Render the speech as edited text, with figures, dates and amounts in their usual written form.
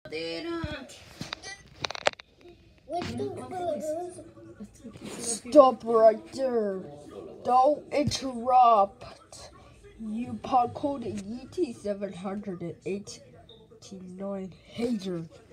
Stop right there. Don't interrupt. You parkour ET 789 hater.